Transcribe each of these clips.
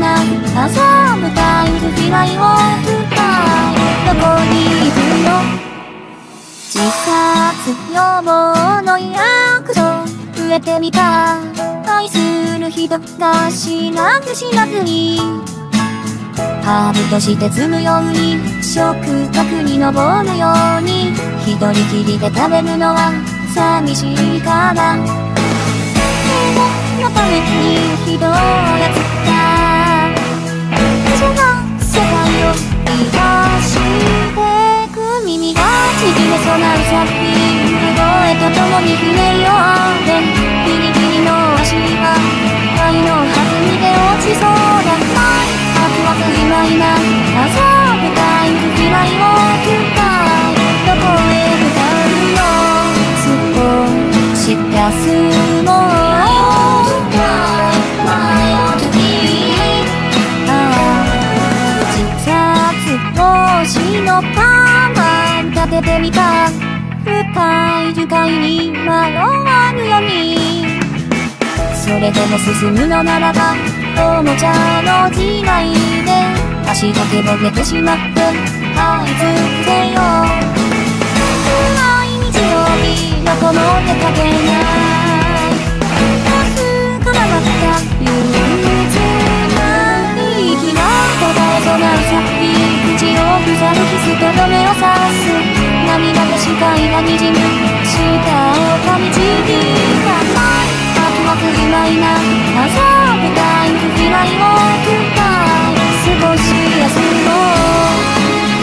な朝舞台未来を歌いどこに行くの自殺予防の約束植えてみた愛する人が知らずにハーブとして摘むように食卓に登るように一人きりで食べるのは寂しいからのためにひどいやつだその世界を生かしてく耳がちぎれそうなうさぎ声とともにひねりをあってギリギリの足が愛の弾みで落ちそうだワクワク今な朝舞台未来を歌いどこへ向かうの少し休もう星のパン立ててみた深い樹海に迷わぬようにそれでも進むのならばおもちゃの時代で足だけぼけてしまって這いつくぜよ毎日よりどこも出かけない明日からまた憂鬱な息が途絶えそうなうさぎ口を塞ぐキスとどめを刺す涙で視界がにじむ舌を噛みちぎったワクワク愉快な朝舞台未来を歌い少し休もう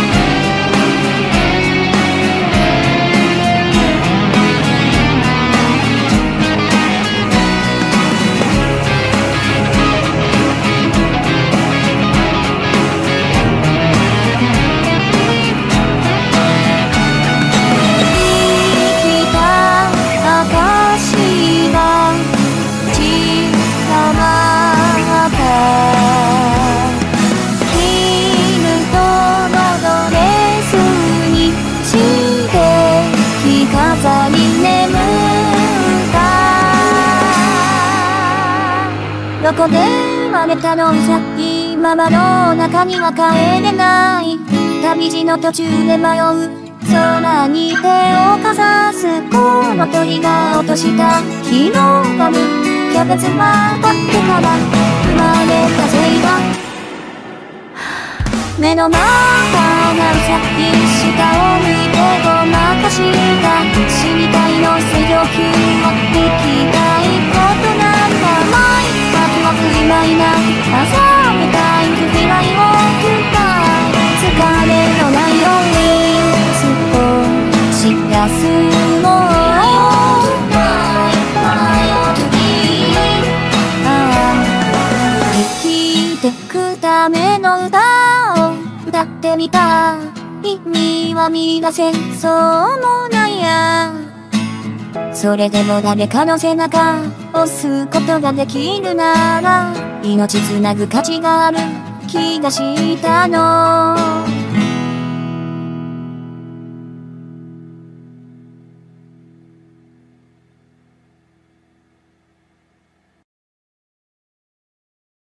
どこで生まれたのさ今まの中には帰れない旅路の途中で迷う空に手をかざすこの鳥が落とした日のガムキャベツは取ってから生まれたせいだ目の前なるさ下を向いてごまかした死にたいの水蒸気を聞きたいことなんだ今な朝舞台未来を歌い疲れのないように少し休もう生きてくための歌を歌ってみた意味は見出せそうもないやそれでも誰かの背中押すことができるなら命つなぐ価値がある気がしたの